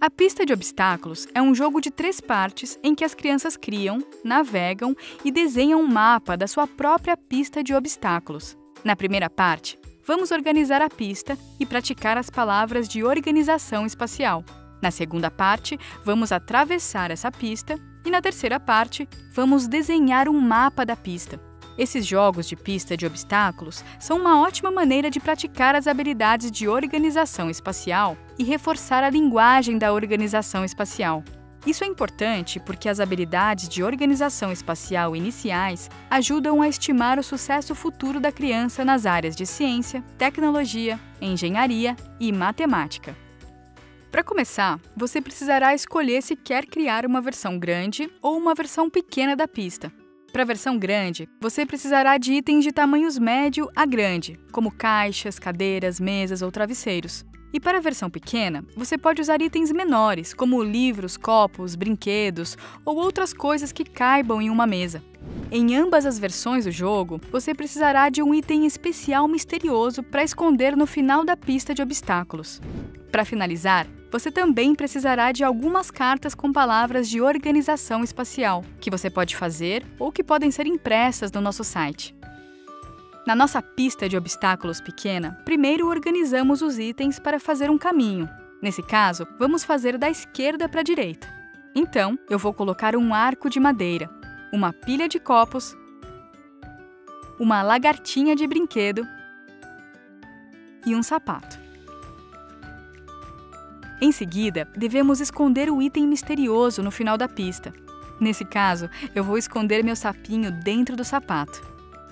A pista de obstáculos é um jogo de 3 partes em que as crianças criam, navegam e desenham um mapa da sua própria pista de obstáculos. Na primeira parte, vamos organizar a pista e praticar as palavras de organização espacial. Na segunda parte, vamos atravessar essa pista e na terceira parte, vamos desenhar um mapa da pista. Esses jogos de pista de obstáculos são uma ótima maneira de praticar as habilidades de organização espacial e reforçar a linguagem da organização espacial. Isso é importante porque as habilidades de organização espacial iniciais ajudam a estimar o sucesso futuro da criança nas áreas de ciência, tecnologia, engenharia e matemática. Para começar, você precisará escolher se quer criar uma versão grande ou uma versão pequena da pista. Para a versão grande, você precisará de itens de tamanhos médio a grande, como caixas, cadeiras, mesas ou travesseiros. E para a versão pequena, você pode usar itens menores, como livros, copos, brinquedos ou outras coisas que caibam em uma mesa. Em ambas as versões do jogo, você precisará de um item especial misterioso para esconder no final da pista de obstáculos. Para finalizar, você também precisará de algumas cartas com palavras de organização espacial, que você pode fazer ou que podem ser impressas no nosso site. Na nossa pista de obstáculos pequena, primeiro organizamos os itens para fazer um caminho. Nesse caso, vamos fazer da esquerda para a direita. Então, eu vou colocar um arco de madeira, uma pilha de copos, uma lagartinha de brinquedo e um sapato. Em seguida, devemos esconder o item misterioso no final da pista. Nesse caso, eu vou esconder meu sapinho dentro do sapato.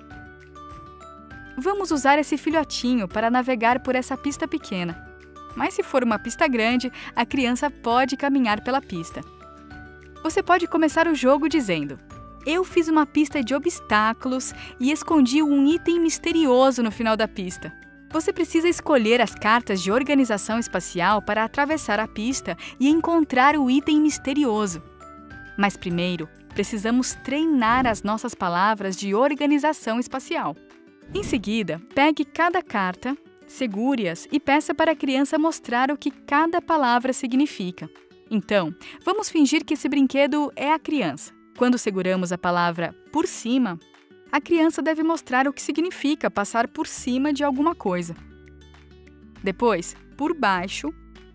Vamos usar esse filhotinho para navegar por essa pista pequena. Mas se for uma pista grande, a criança pode caminhar pela pista. Você pode começar o jogo dizendo: eu fiz uma pista de obstáculos e escondi um item misterioso no final da pista. Você precisa escolher as cartas de organização espacial para atravessar a pista e encontrar o item misterioso. Mas primeiro, precisamos treinar as nossas palavras de organização espacial. Em seguida, pegue cada carta, segure-as e peça para a criança mostrar o que cada palavra significa. Então, vamos fingir que esse brinquedo é a criança. Quando seguramos a palavra por cima, a criança deve mostrar o que significa passar por cima de alguma coisa. Depois, por baixo,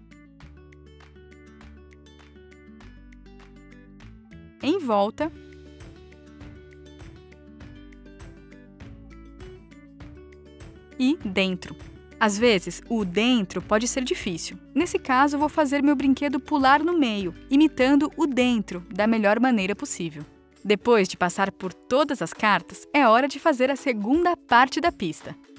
em volta e dentro. Às vezes, o dentro pode ser difícil. Nesse caso, vou fazer meu brinquedo pular no meio, imitando o dentro da melhor maneira possível. Depois de passar por todas as cartas, é hora de fazer a segunda parte da pista.